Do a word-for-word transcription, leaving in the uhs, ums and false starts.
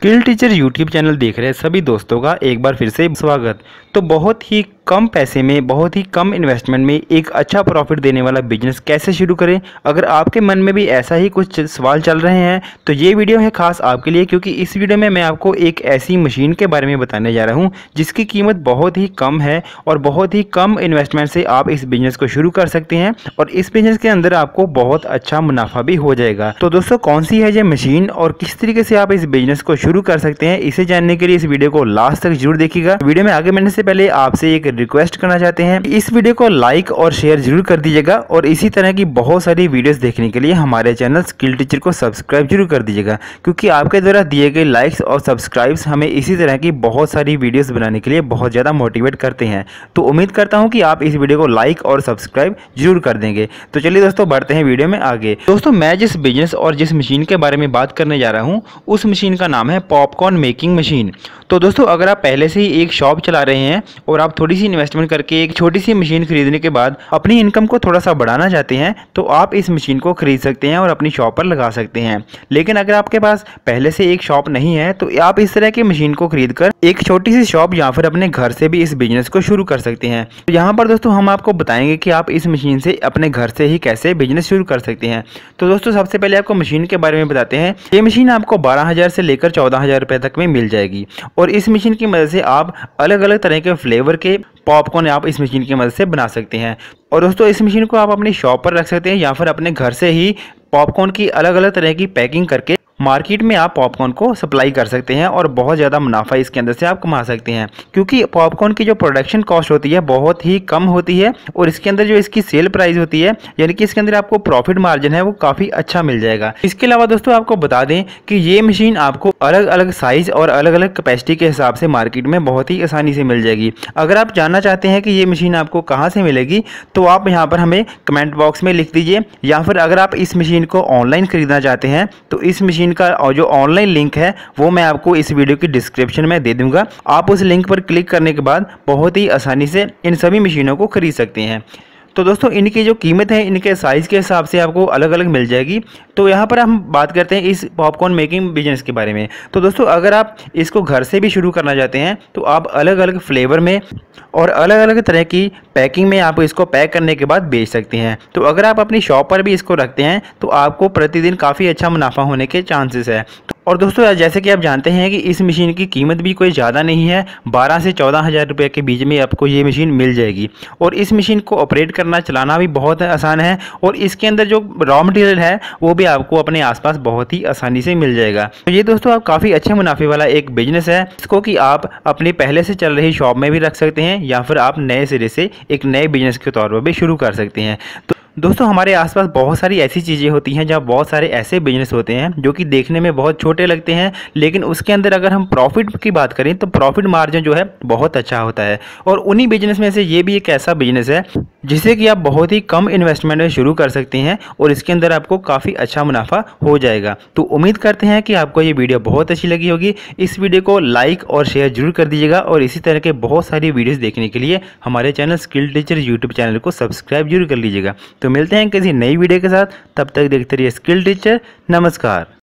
Skill teacher YouTube channel देख रहे सभी दोस्तों का एक बार फिर से स्वागत। तो बहुत ही कम पैसे में, बहुत ही कम इन्वेस्टमेंट में एक अच्छा प्रॉफिट देने वाला बिजनेस कैसे शुरू करें, अगर आपके मन में भी ऐसा ही कुछ सवाल चल रहे हैं तो ये वीडियो है खास आपके लिए। क्योंकि इस वीडियो में मैं आपको एक ऐसी मशीन के बारे में बताने जा रहा हूँ जिसकी कीमत बहुत ही कम है और बहुत ही कम इन्वेस्टमेंट से आप इस बिजनेस को शुरू कर सकते हैं और इस बिजनेस के अंदर आपको बहुत अच्छा मुनाफा भी हो जाएगा। तो दोस्तों, कौन सी है ये मशीन और किस तरीके से आप इस बिजनेस को शुरू कर सकते हैं, इसे जानने के लिए इस वीडियो को लास्ट तक जरूर देखिएगा। वीडियो में आगे बढ़ने से पहले आपसे एक रिक्वेस्ट करना चाहते हैं, इस वीडियो को लाइक और शेयर जरूर कर दीजिएगा और इसी तरह की बहुत सारी वीडियोस देखने के लिए हमारे चैनल स्किल टीचर को सब्सक्राइब जरूर कर दीजिएगा। क्योंकि आपके द्वारा दिए गए लाइक्स और सब्सक्राइब्स हमें इसी तरह की बहुत सारी वीडियोस बनाने के लिए बहुत ज़्यादा मोटिवेट करते हैं। तो उम्मीद करता हूँ कि आप इस वीडियो को लाइक और सब्सक्राइब जरूर कर देंगे। तो चलिए दोस्तों, बढ़ते हैं वीडियो में आगे। दोस्तों, मैं जिस बिजनेस और जिस मशीन के बारे में बात करने जा रहा हूँ उस मशीन का नाम है पॉपकॉर्न मेकिंग मशीन। तो दोस्तों, अगर आप पहले से ही एक शॉप चला रहे हैं और आप थोड़ी सी इन्वेस्टमेंट करके एक छोटी सी मशीन खरीदने के बाद अपनी इनकम को थोड़ा सा बढ़ाना चाहते हैं तो आप इस मशीन को खरीद सकते हैं और अपनी शॉप पर लगा सकते हैं। लेकिन अगर आपके पास पहले से एक शॉप नहीं है तो आप इस तरह की मशीन को खरीद कर एक छोटी सी शॉप या फिर अपने घर से भी इस बिजनेस को शुरू कर सकते हैं। तो यहाँ पर दोस्तों हम आपको बताएंगे कि आप इस मशीन से अपने घर से ही कैसे बिजनेस शुरू कर सकते हैं। तो दोस्तों, सबसे पहले आपको मशीन के बारे में बताते हैं। ये मशीन आपको बारह हजार से लेकर चौदह हजार रुपए तक में मिल जाएगी और इस मशीन की मदद से आप अलग अलग तरह के फ्लेवर के पॉपकॉर्न आप इस मशीन की मदद से बना सकते हैं। और दोस्तों, इस मशीन को आप अपनी शॉप पर रख सकते हैं या फिर अपने घर से ही पॉपकॉर्न की अलग अलग तरह की पैकिंग करके मार्केट में आप पॉपकॉर्न को सप्लाई कर सकते हैं और बहुत ज़्यादा मुनाफा इसके अंदर से आप कमा सकते हैं। क्योंकि पॉपकॉर्न की जो प्रोडक्शन कॉस्ट होती है बहुत ही कम होती है और इसके अंदर जो इसकी सेल प्राइस होती है, यानी कि इसके अंदर आपको प्रॉफिट मार्जिन है वो काफ़ी अच्छा मिल जाएगा। इसके अलावा दोस्तों, आपको बता दें कि ये मशीन आपको अलग अलग साइज़ और अलग अलग कैपेसिटी के हिसाब से मार्केट में बहुत ही आसानी से मिल जाएगी। अगर आप जानना चाहते हैं कि ये मशीन आपको कहाँ से मिलेगी तो आप यहाँ पर हमें कमेंट बॉक्स में लिख दीजिए, या फिर अगर आप इस मशीन को ऑनलाइन खरीदना चाहते हैं तो इस मशीन का जो ऑनलाइन लिंक है वो मैं आपको इस वीडियो की डिस्क्रिप्शन में दे दूंगा। आप उस लिंक पर क्लिक करने के बाद बहुत ही आसानी से इन सभी मशीनों को खरीद सकते हैं। तो दोस्तों, इनकी जो कीमत है इनके साइज़ के हिसाब से आपको अलग अलग मिल जाएगी। तो यहाँ पर हम बात करते हैं इस पॉपकॉर्न मेकिंग बिजनेस के बारे में। तो दोस्तों, अगर आप इसको घर से भी शुरू करना चाहते हैं तो आप अलग अलग फ्लेवर में और अलग अलग तरह की पैकिंग में आप इसको पैक करने के बाद बेच सकते हैं। तो अगर आप अपनी शॉप पर भी इसको रखते हैं तो आपको प्रतिदिन काफ़ी अच्छा मुनाफा होने के चांसेस है। और दोस्तों, जैसे कि आप जानते हैं कि इस मशीन की कीमत भी कोई ज़्यादा नहीं है, बारह से चौदह हज़ार रुपये के बीच में आपको ये मशीन मिल जाएगी और इस मशीन को ऑपरेट करना चलाना भी बहुत आसान है और इसके अंदर जो रॉ मटेरियल है वो भी आपको अपने आसपास बहुत ही आसानी से मिल जाएगा। तो ये दोस्तों आप काफ़ी अच्छे मुनाफे वाला एक बिजनेस है, इसको कि आप अपनी पहले से चल रही शॉप में भी रख सकते हैं या फिर आप नए सिरे से एक नए बिजनेस के तौर पर भी शुरू कर सकते हैं। तो दोस्तों, हमारे आसपास बहुत सारी ऐसी चीज़ें होती हैं जहाँ बहुत सारे ऐसे बिजनेस होते हैं जो कि देखने में बहुत छोटे लगते हैं, लेकिन उसके अंदर अगर हम प्रॉफिट की बात करें तो प्रॉफिट मार्जिन जो है बहुत अच्छा होता है। और उन्हीं बिजनेस में से ये भी एक ऐसा बिजनेस है जिसे कि आप बहुत ही कम इन्वेस्टमेंट में शुरू कर सकते हैं और इसके अंदर आपको काफ़ी अच्छा मुनाफा हो जाएगा। तो उम्मीद करते हैं कि आपको ये वीडियो बहुत अच्छी लगी होगी। इस वीडियो को लाइक और शेयर जरूर कर दीजिएगा और इसी तरह के बहुत सारी वीडियोज़ देखने के लिए हमारे channel skill teacher YouTube channel को सब्सक्राइब जरूर कर लीजिएगा। तो मिलते हैं किसी नई वीडियो के साथ, तब तक देखते रहिए स्किल टीचर। नमस्कार।